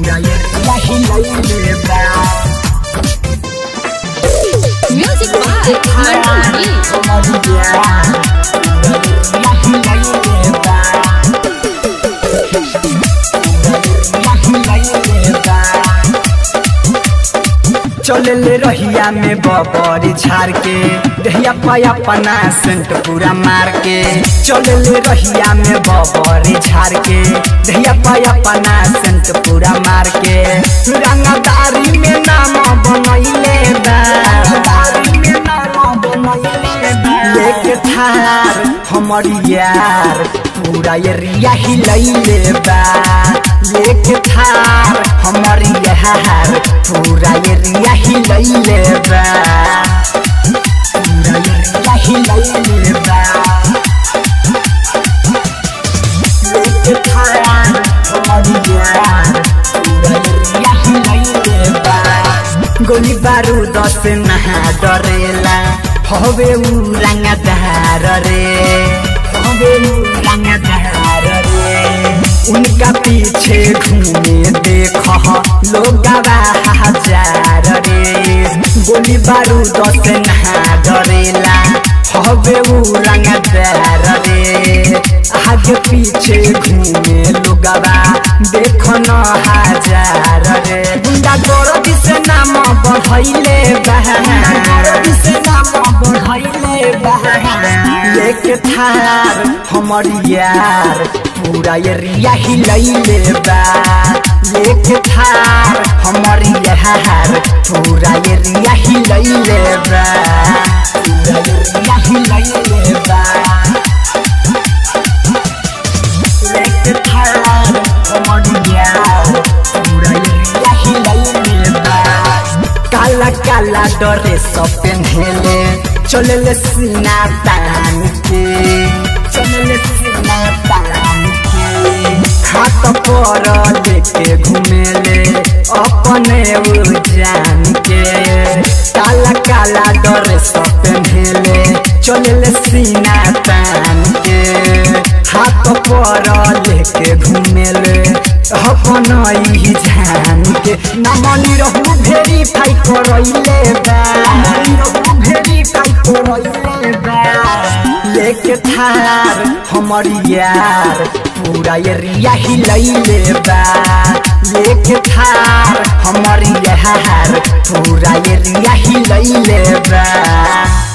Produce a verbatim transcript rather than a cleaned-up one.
Music चले ले रहिया में बबरी झाड़ के दहिया पाया पना सेंट पूरा मार के चले ले रहिया में बबरी झाड़ के दहिया पाया पना सेंट पूरा मार के रंगदारी में नाम बनैले बा में नाम बनैले बा लेके थार हमर यार पूरा एरिया हिलैले बा लेके थार हमर यार पूरा एरिया हिलैले बा पूरा एरिया हिलैले बा लेके थार हमर यार पूरा एरिया हिलैले बा गोली बारूद से ना डरेला हवे उ रंगदार रे हवे उ रंगदार रे उनका पीछे घूमे देख लोग हजार रे गोली बारूद से ना डरेला हवे उ रंगदार रे आगे पीछे घूमे लोग देख न हजार रे गुंडा गौरव से नाम बढ़ैले बा से नाम बढ़ैले बा लेके थार हमर यार पूरा एरिया हिलैले बा लेके थार हमर यार पूरा एरिया हिलैले बा पूरा एरिया हिलैले बा लेके थार हमर यार पूरा एरिया हिलैले बा काला काला डरे सब पेन्हेले चले सीना तान के चले सीना तान के हाथ पर लेके घूमेले अपने वो जान के काला काला डरे सब पेन्हेले चले सीना तान के हाथ पर लेके घूमेले अपन ही जान के नामनी रहू वेरीफाई करैले बा रहू वेरीफाई करैले बा लेके थार हमर यार पूरा एरिया हिलैले बा लेके थार हमर यार पूरा एरिया हिलैले बा।